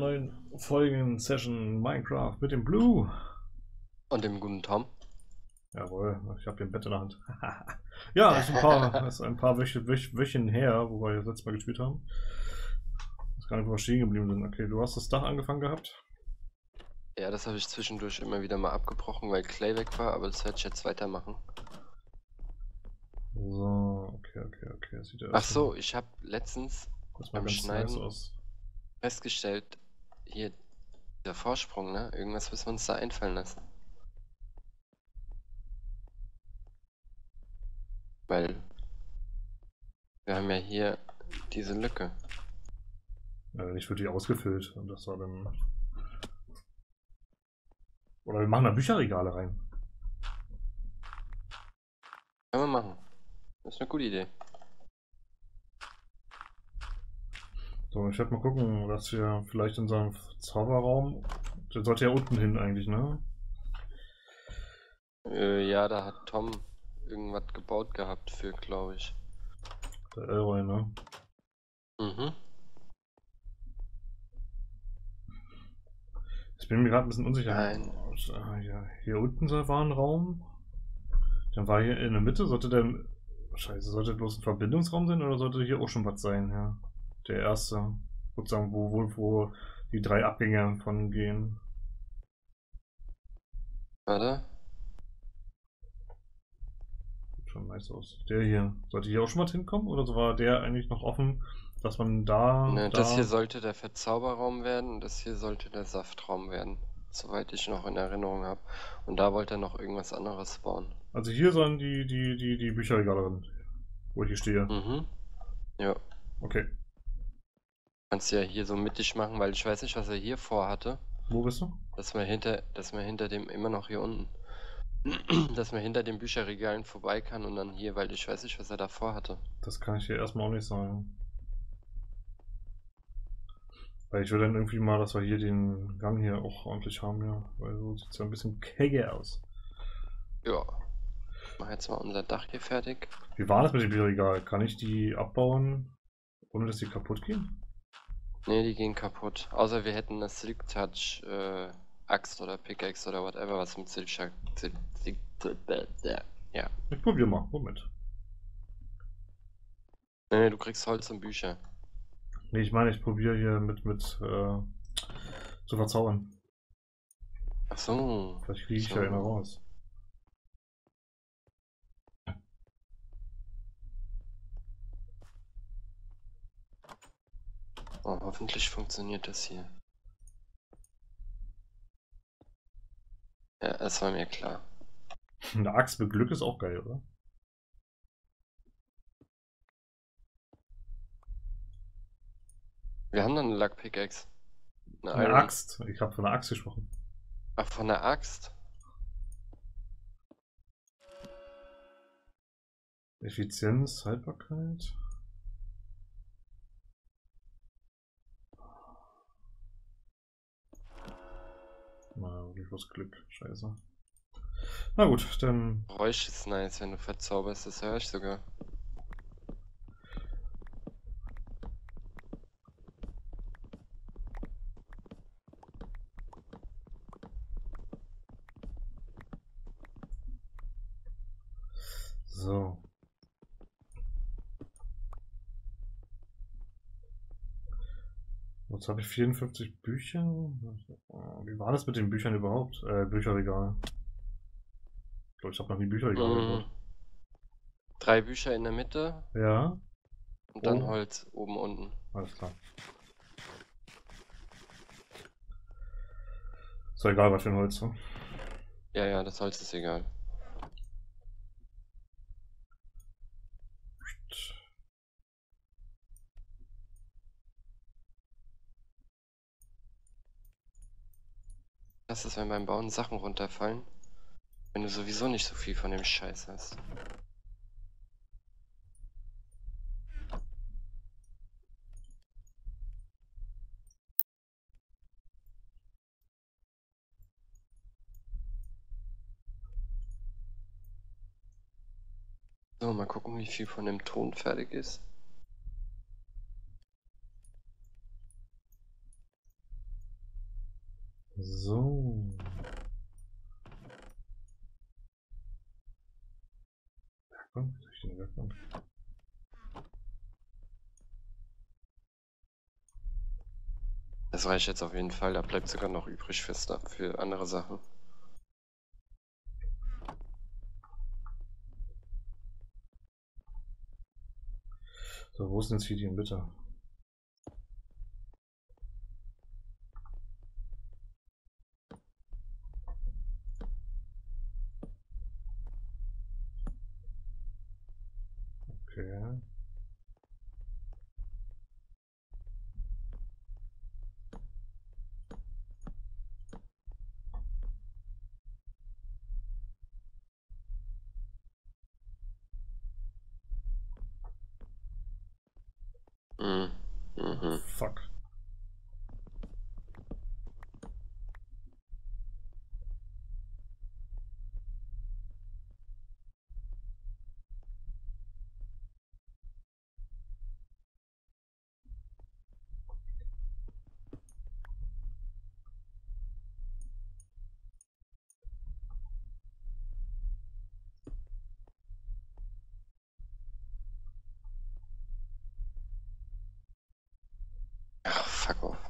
neuen Folgen-Session Minecraft mit dem Blue. Und dem guten Tom. Jawohl, ich habe den Bett in der Hand. Ja, ist ein paar Wöchen her, wo wir das letzte Mal gespielt haben. Ich weiß gar nicht, wo wir stehen geblieben sind. Okay, du hast das Dach angefangen gehabt. Ja, das habe ich zwischendurch immer wieder mal abgebrochen, weil Clay weg war, aber das werde ich jetzt weitermachen. So, okay. Das sieht ja Ach so, ich habe letztens erstmal beim ganz Schneiden nice aus. festgestellt, hier der Vorsprung, ne? Irgendwas müssen wir uns da einfallen lassen. Weil wir haben ja hier diese Lücke. Nicht wirklich ausgefüllt. Und das war dann. Oder wir machen da Bücherregale rein. Können wir machen. Das ist eine gute Idee. So, ich werde mal gucken, dass wir vielleicht in unserem Zauberraum. Der sollte ja unten hin eigentlich, ne? Ja, da hat Tom irgendwas gebaut gehabt für, glaube ich. Der Elroy, ne? Mhm. Ich bin mir gerade ein bisschen unsicher. Nein. Ja, hier unten war ein Raum. Dann war hier in der Mitte, sollte der. Scheiße, sollte bloß ein Verbindungsraum sein oder sollte hier auch schon was sein, ja? Der erste. Sozusagen, wo die 3 Abgänge von gehen. Warte. Sieht schon nice aus. Der hier. Sollte hier auch schon was hinkommen? Oder so war der eigentlich noch offen, dass man da. Ne, das hier sollte der Verzauberraum werden und das hier sollte der Saftraum werden. Soweit ich noch in Erinnerung habe. Und da wollte er noch irgendwas anderes bauen. Also hier sollen die Bücherregale drin. Wo ich hier stehe. Mhm. Ja. Okay. Kannst du ja hier so mittig machen, weil ich weiß nicht, was er hier vorhatte. Wo bist du? Dass wir hinter dem immer noch hier unten. Dass man hinter den Bücherregalen vorbei kann und dann hier, weil ich weiß nicht, was er da vorhatte. Das kann ich hier erstmal auch nicht sagen. Weil ich will dann irgendwie mal, dass wir hier den Gang hier auch ordentlich haben, ja. Weil so sieht es ja ein bisschen kegge aus. Ja. Ich mach jetzt mal unser Dach hier fertig. Wie war das mit dem Bioregal? Kann ich die abbauen, ohne dass die kaputt gehen? Ne, die gehen kaputt. Außer wir hätten eine Silk Touch Axt oder Pickaxe oder whatever, was mit ja. Ich probier mal. Moment. Ne, du kriegst Holz und Bücher. Nee, ich meine, ich probiere hier mit zu verzaubern. Ach so. Vielleicht kriege ich ja einer raus. Oh, hoffentlich funktioniert das hier. Ja, das war mir klar. Eine Axt mit Glück ist auch geil, oder? Wir haben dann eine Luck Pickaxe. Eine Axt. Ich habe von einer Axt gesprochen. Ach, von der Axt? Effizienz, Haltbarkeit. Na, wirklich was Glück. Scheiße. Na gut, dann. Geräusch ist nice, wenn du verzauberst, das höre ich sogar. So. Jetzt habe ich 54 Bücher. Wie war das mit den Büchern überhaupt? Bücherregal. Ich glaube, ich habe noch nie Bücherregal gebaut. 3 Bücher in der Mitte. Ja. Und dann Holz oben, unten. Alles klar. Ist doch egal, was für ein Holz, ne? Ja, das Holz ist egal. Was ist, wenn beim Bauen Sachen runterfallen? Wenn du sowieso nicht so viel von dem Scheiß hast. So, mal gucken, wie viel von dem Ton fertig ist. So. Werkbank? Durch die Werkbank. Das reicht jetzt auf jeden Fall, da bleibt sogar noch übrig für andere Sachen. So, wo ist denn jetzt hier die bitte? Okay. Mhm. Fuck. Ach, fuck off.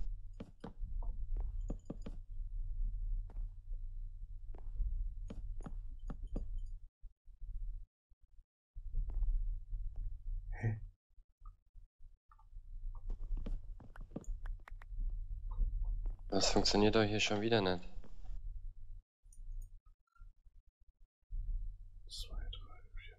Hä? Das funktioniert doch hier schon wieder nicht. 2, 3, 4.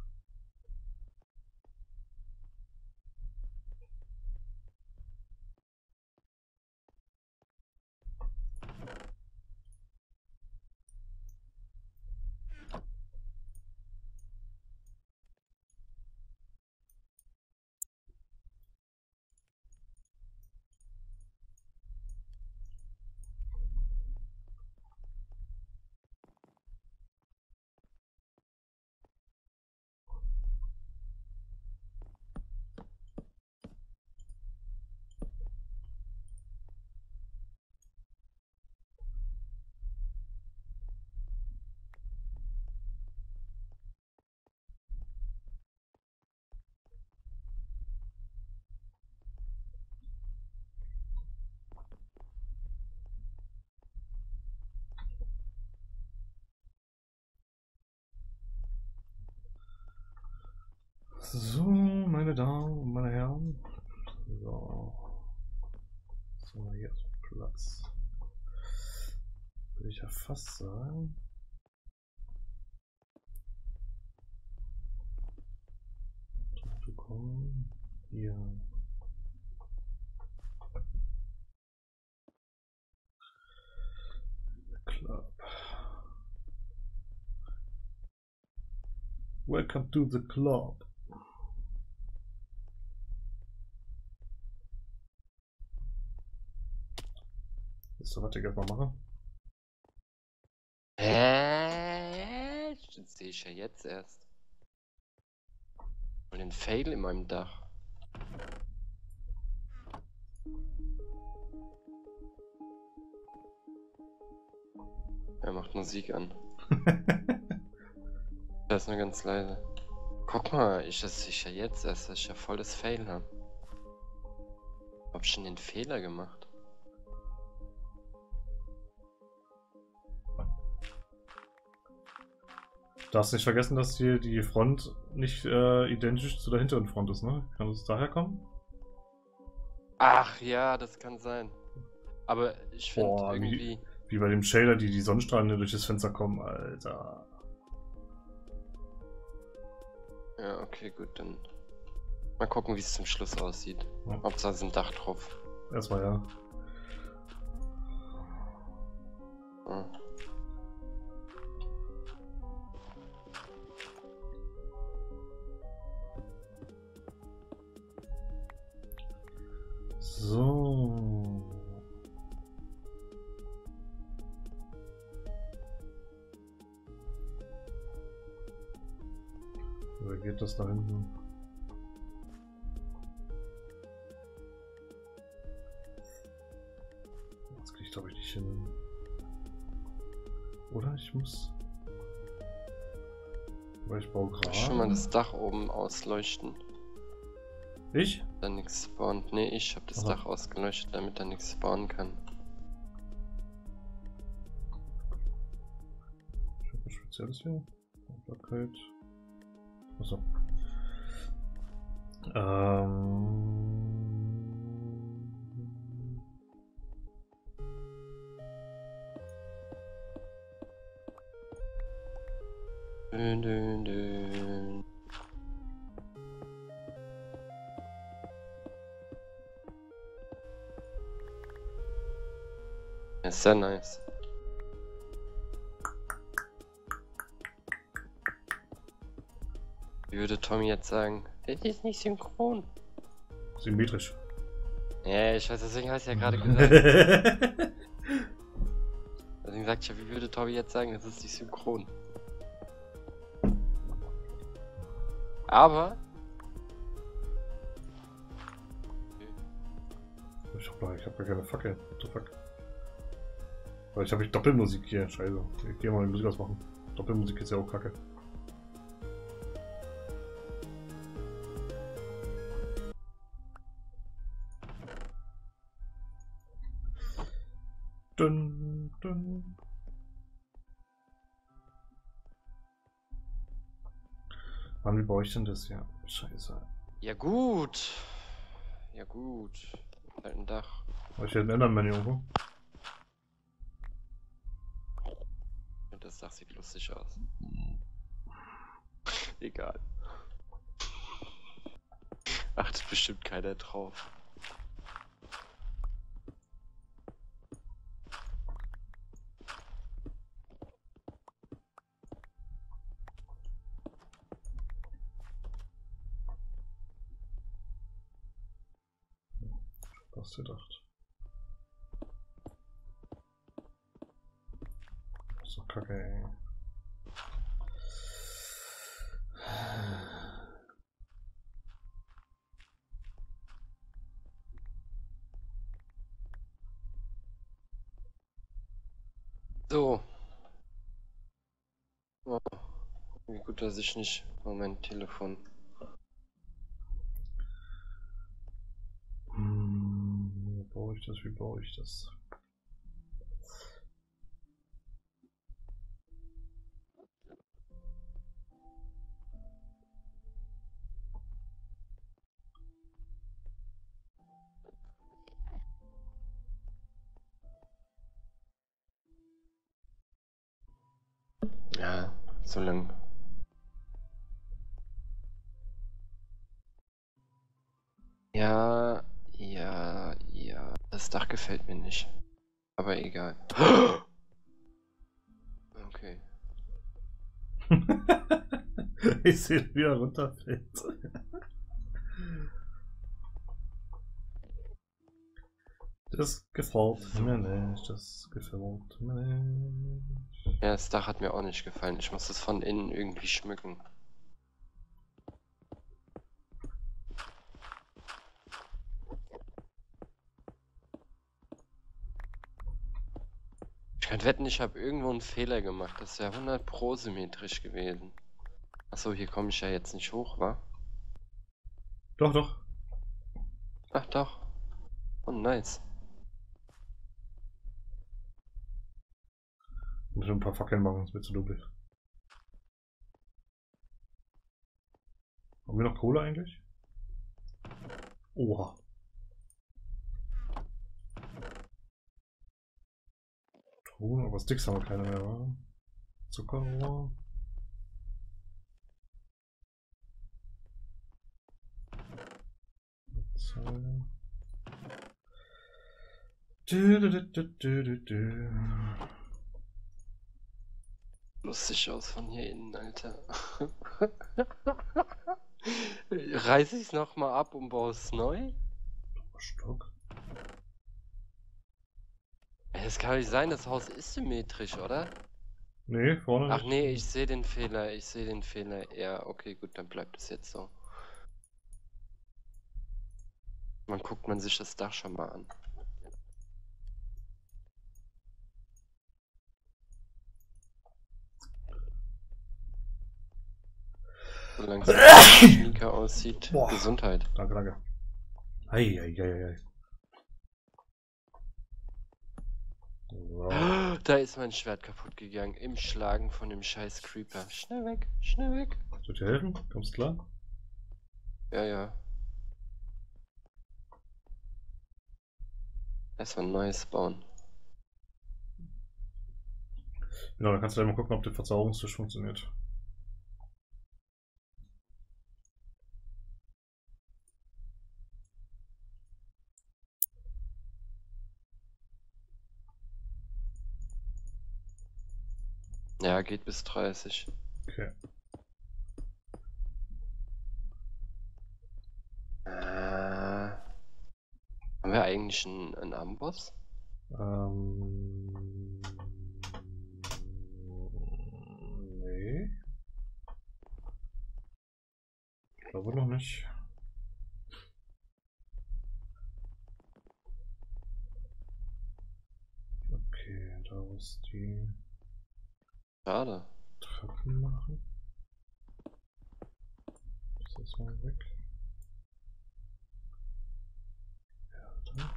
So, meine Damen und meine Herren. So. So, hier ist Platz. Würde ich ja fast sagen. Bekommen. Hier. Club. Welcome to the club. So, was ich erstmal mache. Hä? Das sehe ich ja jetzt erst. Und den Fail in meinem Dach. Er macht Musik an. Das ist nur ganz leise. Guck mal, das sehe ich ja jetzt erst, dass ich ja voll das Fail habe. Hab ich schon den Fehler gemacht? Du darfst nicht vergessen, dass hier die Front nicht identisch zu der hinteren Front ist, ne? Kann das daher kommen? Ach ja, das kann sein. Aber ich finde Boah, irgendwie... wie bei dem Shader, die Sonnenstrahlen durch das Fenster kommen, Alter. Ja, okay, gut, dann mal gucken, wie es zum Schluss aussieht. Ja. Hauptsache ist ein Dach drauf. Erstmal ja. Ja. So. Oder geht das da hinten? Jetzt krieg ich glaube ich nicht hin. Oder ich muss... Weil ich baue gerade... Schon mal das Dach oben ausleuchten. Ich? Da nichts spawnt. Ne, ich habe das Aha. Dach ausgeleuchtet, damit da nichts spawnen kann. Ich habe was Spezielles hier. Haltbarkeit. Achso. Dün, dün, dün. Ja, ist sehr nice. Wie würde Tommy jetzt sagen? Das ist nicht synchron. Symmetrisch. Ja, ich weiß, deswegen habe ich ja gerade gesagt. Deswegen sagt ich ja, wie würde Tommy jetzt sagen, das ist nicht synchron. Aber... Ich hab gar keine Fackel. What the fuck? Aber ich habe Doppelmusik hier. Scheiße. Ich geh mal die Musik ausmachen. Doppelmusik ist ja auch kacke. Dun, dun. Wann, wie baue ich denn das hier? Scheiße. Ja gut. Ja gut. Halt ein Dach. Habe ich hier ein Enderman irgendwo? Das Dach sieht lustig aus. Egal. Achtet bestimmt keiner drauf. Was gedacht. Das ist doch kacke, ey. So. Oh, wie gut, dass ich nicht... Moment, Telefon. Wie baue ich das? Wie baue ich das? Ja, so lang. Ja, ja, ja. Das Dach gefällt mir nicht. Aber egal. Okay. Ich sehe, wie er runterfällt. Das gefällt mir nicht. Das gefällt mir nicht. Ja, das Dach hat mir auch nicht gefallen. Ich muss das von innen irgendwie schmücken. Ich könnte wetten, ich habe irgendwo einen Fehler gemacht. Das wäre 100% symmetrisch gewesen. Achso, hier komme ich ja jetzt nicht hoch, wa? Doch, doch. Ach doch. Oh, nice. Ich muss ein paar Fackeln machen, das wird zu dunkel. Haben wir noch Kohle eigentlich? Oha. Ton, aber Sticks haben wir keine mehr, wa? Zuckerrohr. Lustig aus von hier innen, Alter. Reiß ich's nochmal ab und baue es neu? Stock. Es kann nicht sein, das Haus ist symmetrisch, oder? Nee, vorne Ach nicht. nee, ich sehe den Fehler, Ja, okay, gut, dann bleibt es jetzt so. Man guckt man sich das Dach schon mal an. Solange es wie Schminke aussieht. Boah. Gesundheit. Danke, danke. Eieieiei. So. Da ist mein Schwert kaputt gegangen. Im Schlagen von dem scheiß Creeper. Schnell weg, schnell weg. Soll ich dir helfen? Kommst klar? Ja, ja. Erstmal ein neues bauen. Genau, dann kannst du gleich mal gucken, ob der Verzauberungstisch funktioniert. Ja, geht bis 30. Okay. Haben wir eigentlich einen Amboss? Nee. Ich glaube noch nicht. Okay, da muss die Schade. Treppen machen. Das ist mal weg. Ja, da.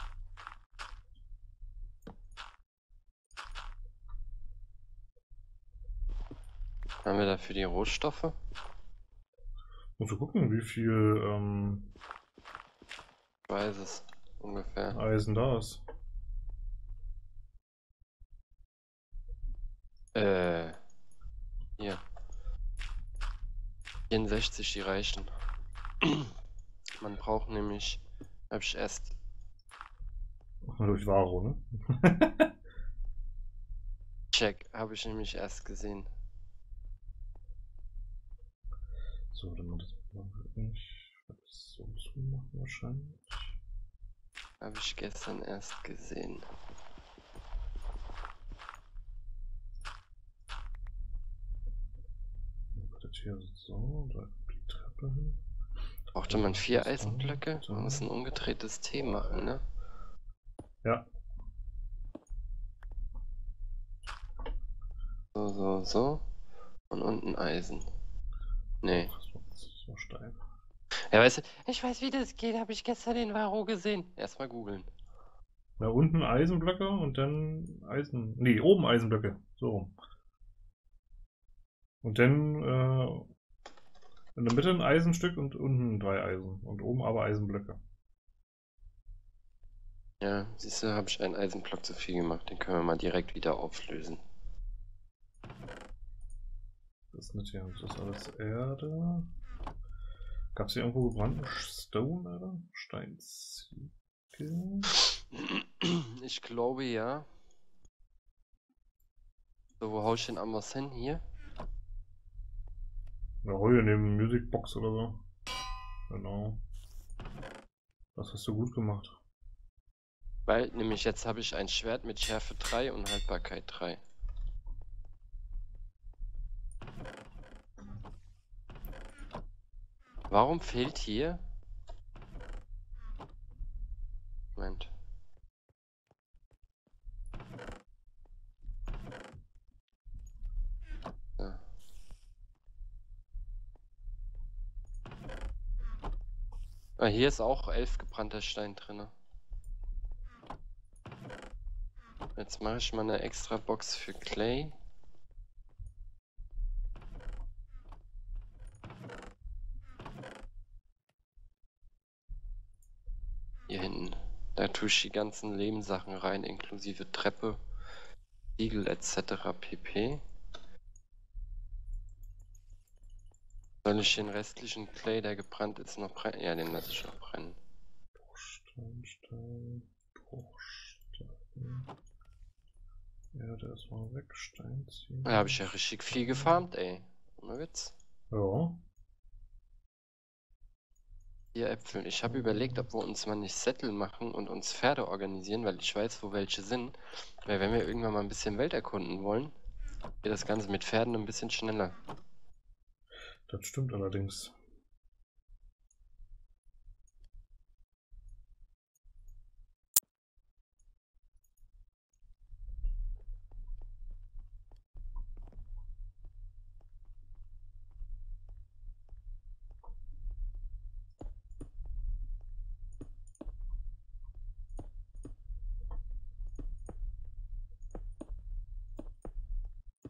Haben wir dafür die Rohstoffe? Musst du gucken, wie viel Ich weiß es. Ungefähr. Eisen da ist. Hier. 64, die reichen. Man braucht nämlich. Hab ich erst. Durch Varo, ne? Check, habe ich nämlich erst gesehen. So, dann machen wir das nicht. So zu machen wahrscheinlich. Habe ich gestern erst gesehen. Das hier so, da kommt die Treppe hin. Brauchte man 4 Eisenblöcke? Man muss ein umgedrehtes T machen, ne? Ja. So. Und unten Eisen. Nee. Das ist so steil. Ja, weißt du, ich weiß, wie das geht, habe ich gestern den Varo gesehen. Erstmal googeln. Da unten Eisenblöcke und dann Eisen. Nee, oben Eisenblöcke. So rum. Und dann in der Mitte ein Eisenstück und unten 3 Eisen. Und oben aber Eisenblöcke. Ja, siehst du, habe ich einen Eisenblock zu viel gemacht. Den können wir mal direkt wieder auflösen. Das ist nicht hier. Das ist alles Erde. Gab es hier irgendwo gebrannten Stone, oder? Steinziegel? Ich glaube ja. So, wo hau ich den Amboss hin? Hier? Ja, hier neben Musicbox oder so. Genau. Das hast du gut gemacht. Weil, nämlich jetzt habe ich ein Schwert mit Schärfe 3 und Haltbarkeit 3. Warum fehlt hier? Moment. So. Ah, hier ist auch 11 gebrannter Stein drin. Jetzt mache ich mal eine extra Box für Clay. Hier hinten. Da tue ich die ganzen Lehmsachen rein, inklusive Treppe, Siegel etc. pp. Soll ich den restlichen Clay, der gebrannt ist, noch brennen? Ja, den lasse ich noch brennen. Bruchstein. Ja, der ist mal weg. Steinziegel. Da habe ich ja richtig viel gefarmt, ey. Ohne Witz. Ja. 4 Äpfel. Ich habe überlegt, ob wir uns mal nicht Sättel machen und uns Pferde organisieren, weil ich weiß, wo welche sind. Weil wenn wir irgendwann mal ein bisschen Welt erkunden wollen, geht das Ganze mit Pferden ein bisschen schneller. Das stimmt allerdings.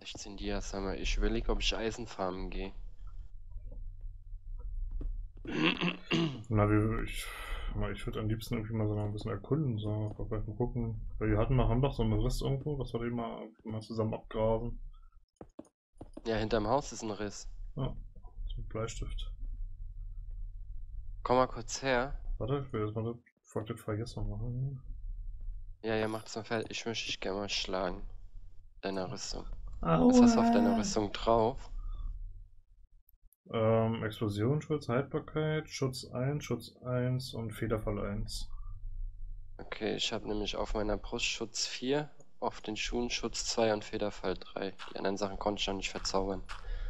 16 Dias haben wir. Ich überlege, ob ich Eisenfarmen gehe. Na, ich würde am liebsten irgendwie mal so ein bisschen erkunden, so mal gucken. Weil wir haben doch so einen Riss irgendwo, das wir mal zusammen abgrasen. Ja, hinterm Haus ist ein Riss. Ja, so ein Bleistift. Komm mal kurz her. Warte, ich will jetzt mal das Forklift vergessen machen. Ja, ja, mach das mal fertig. Ich möchte dich gerne mal schlagen. Deiner Rüstung. Aua. Was hast du auf deiner Rüstung drauf? Explosionsschutz, Haltbarkeit, Schutz 1 und Federfall 1. Okay, ich habe nämlich auf meiner Brust Schutz 4, auf den Schuhen Schutz 2 und Federfall 3. Die anderen Sachen konnte ich noch nicht verzaubern.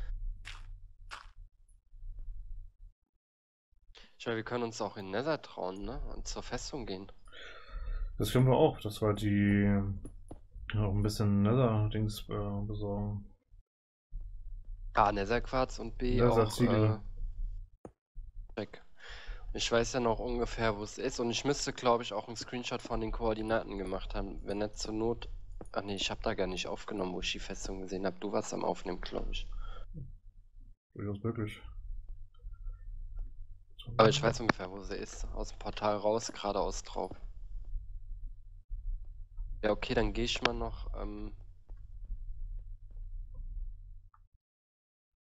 Ich meine, wir können uns auch in Nether trauen, ne? Und zur Festung gehen. Das können wir auch, dass wir die auch ein bisschen Nether-Dings besorgen. A, Netherquarz und B auch Nether-Ziegel. check. Ich weiß ja noch ungefähr, wo es ist und ich müsste, glaube ich, auch einen Screenshot von den Koordinaten gemacht haben. Wenn nicht zur Not... Ach nee, ich habe da gar nicht aufgenommen, wo ich die Festung gesehen habe. Du warst am Aufnehmen, glaube ich. Durchaus möglich. Aber ich weiß ungefähr, wo sie ist. Aus dem Portal raus, geradeaus drauf. Ja, okay, dann gehe ich mal noch